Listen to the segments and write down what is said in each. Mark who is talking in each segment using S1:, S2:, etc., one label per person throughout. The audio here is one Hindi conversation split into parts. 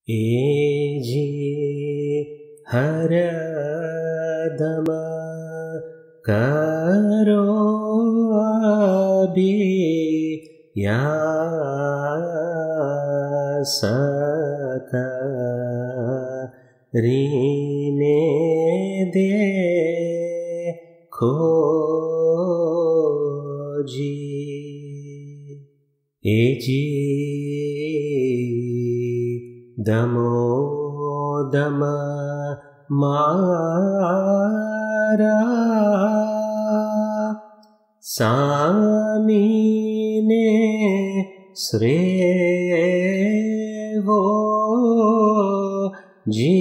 S1: एजी हरदम करो रीने देखो जी। एजी दमो दम मारा सामीने श्रेवो जी।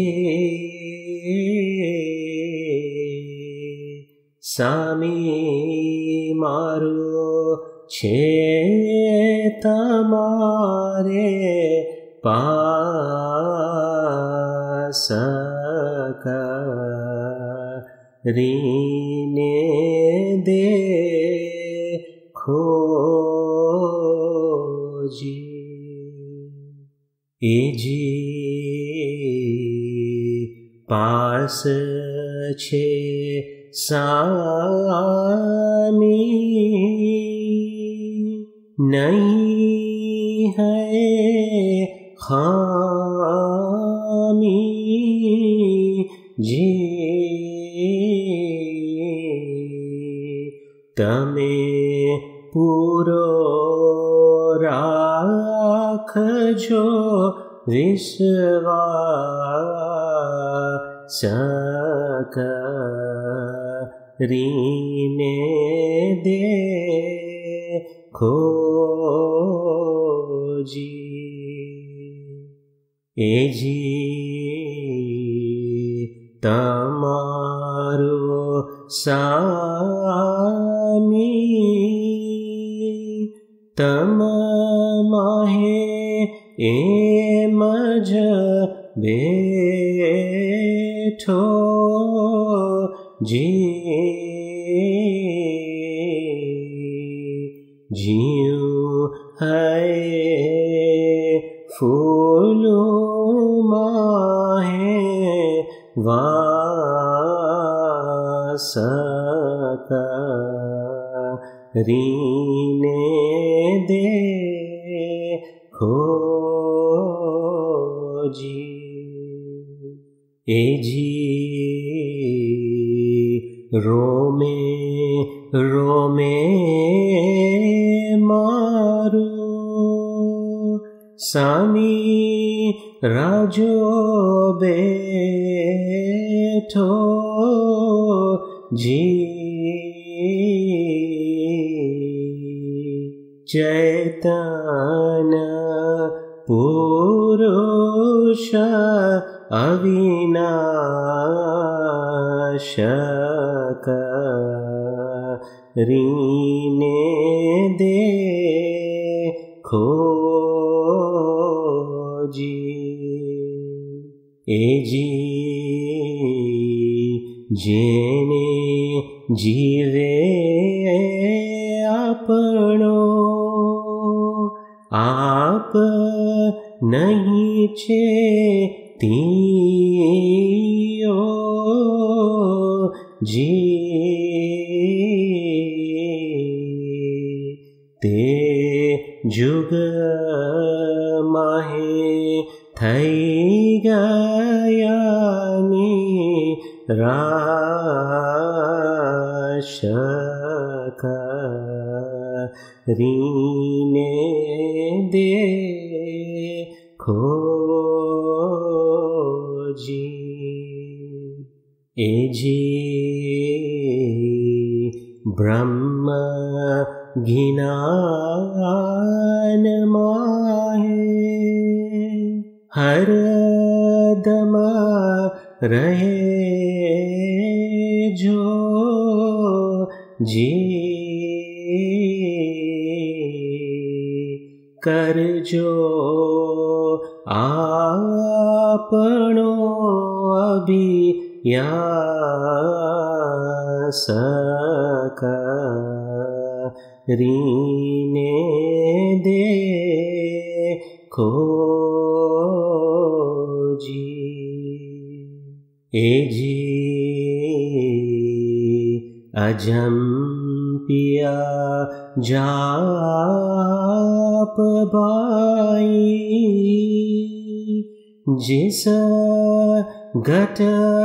S1: सामी मारो छे तमारे पास रीने देखो जी। एजी पास छे सामी नहीं है खामी जी। तमे पूरो राखजो विश्वास रीने देखो जी। एजी तमारो सामी तम माहे एमज बेठो जी। जियूं है फूलो माहे वास रीने देखो जी। एजी रोमे रोमे मारो सामी राजो बेठो जी। चैतन पुरुष अविनाशक रीने देखो जी। एजी जेने जीवे आपनो आप नहीं छे तियो जी। ते जुग माहे थई गया निराशक रीने देखो जी। एजी ब्रह्म ज्ञान माहे हरदम रहे जो जी। करजो आपनो अभियास रीने देखो ए जी अजम्पिया जाप बाई जिस घट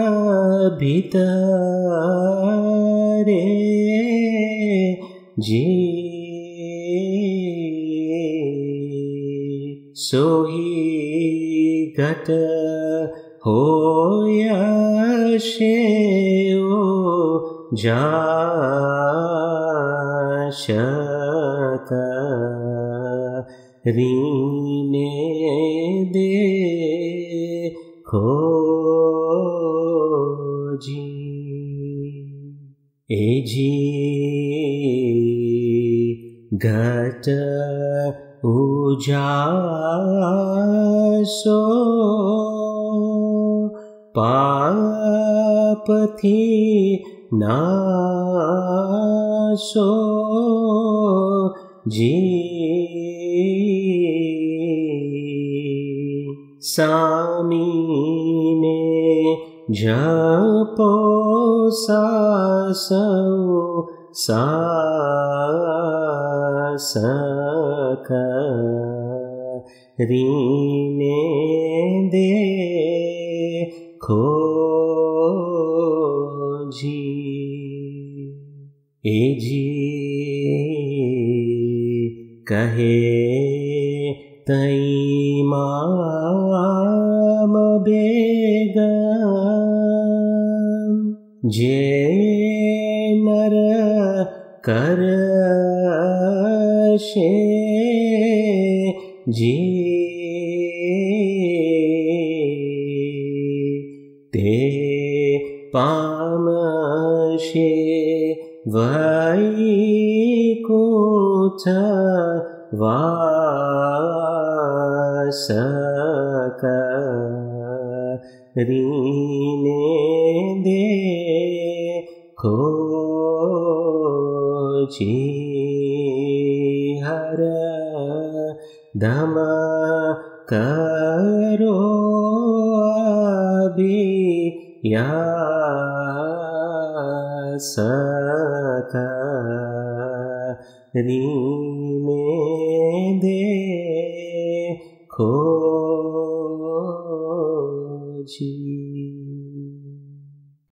S1: भीतरे जी सोही घट होया शेओ जाशक रीने देखो जी। ए जी घट उजासो पाप थी नासो जी सामीने जपो सासो सासक रीने देखो जी। ए जी कहे तई माम बेगम जे नर करशे जी ते पामशे वैकुंठ वासक रीने देखो जी। हर दम करो अभियासक रीने देखो